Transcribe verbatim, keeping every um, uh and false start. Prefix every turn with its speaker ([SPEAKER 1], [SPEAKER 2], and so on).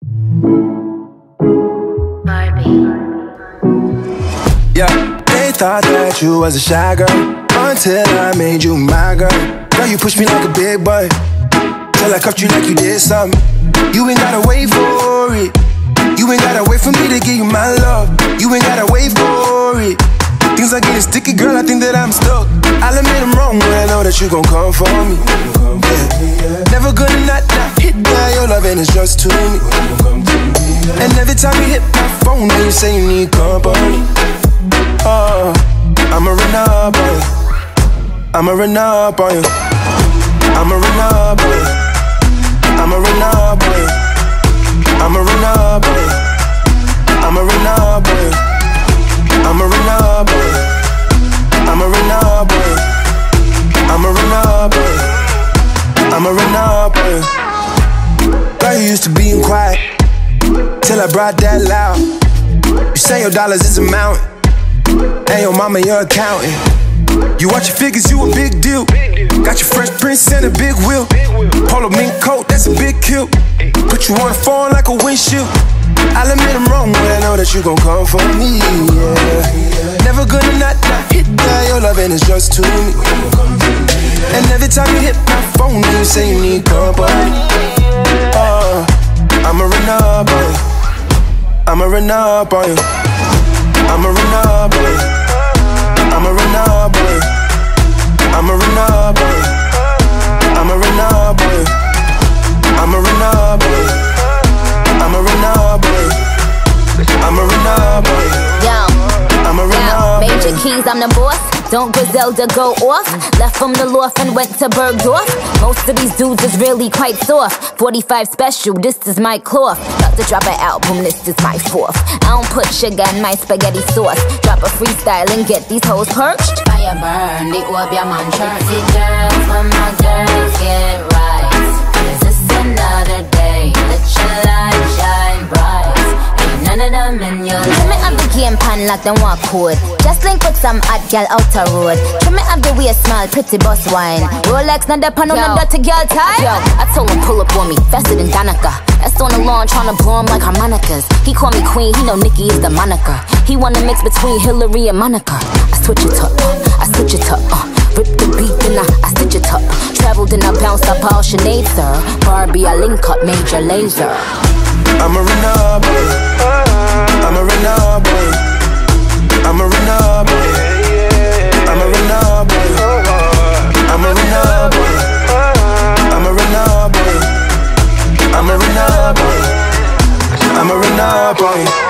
[SPEAKER 1] Yeah, they thought that you was a shy girl until I made you my girl. Girl, you pushed me like a big boy till I cuffed you like you did something. You ain't gotta wait for it. You ain't gotta wait for me to give you my love. You ain't gotta wait for it. Things are getting sticky, girl, I think that I'm stuck. I'll admit I'm wrong when I know that you gon' come for me. Yeah. Never gonna not, not hit by your love and it's just to me. And every time you hit my phone, then you say you need company. Oh, I'ma run up on you. I'ma run up on you. I'ma run up on you. I'ma run up on you. I'ma run up on you. I'ma run up on you. I'ma run up on you. I'ma run up on you. I'ma run up on you. I'ma run up on you. Girl, you used to being quiet till I brought that loud. You say your dollars is a mountain, and your mama your accountant. You watch your figures, you a big deal. Got your Fresh Prince and a big wheel. Polo mink coat, that's a big kill. Put you on a phone like a windshield. I'll admit I'm wrong when I know that you gon' come for me, yeah. Never gonna not, not hit by your love and it's just to me. And every time you hit my phone, you say you need company. Oh, I'ma run up on you. I'ma run up on you. I'ma run up on you. I'ma run up on you. I'ma run up on you. I'ma run up on you. I'ma run up on you. I'ma run up on you. I'ma run up on you.
[SPEAKER 2] Yo,
[SPEAKER 1] I'ma run
[SPEAKER 2] yo,
[SPEAKER 1] up on you.
[SPEAKER 2] Major Keys, I'm the boss. Don't Griselda go off. Left from the loft and went to Bergdorf. Most of these dudes is really quite soft. forty-five special, this is my cloth. About to drop an album, this is my fourth. I don't put sugar in my spaghetti sauce. Drop a freestyle and get these hoes perched.
[SPEAKER 3] Fire burn, the orb your man church. See girls, when my girls get right. Is this another day? Let your light shine bright. Ain't none of them in your life.
[SPEAKER 2] Trim me up the game pan like them walk code. Just link with some hot girl outer road. Trim me up the way small, pretty boss wine. Rolex, not the pan on the dirty girl tie. Yo, I told him pull up on me, faster than Danica. That's on the lawn, tryna blow him like harmonicas. He call me queen, he know Nicki is the moniker. He wanna mix between Hillary and Monica. I switch it up, uh, I switch it up, uh. Rip the beat, then I, I stitch it up. Traveled and I bounced up all Sinead, sir. Barbie, I link up Major Lazer.
[SPEAKER 1] I'ma run up on you. I'ma run up on you. I'ma run up on you. I'ma run up on you. I'ma run up on you. I'ma run up on you. I'ma run up on you. I'ma run up on you.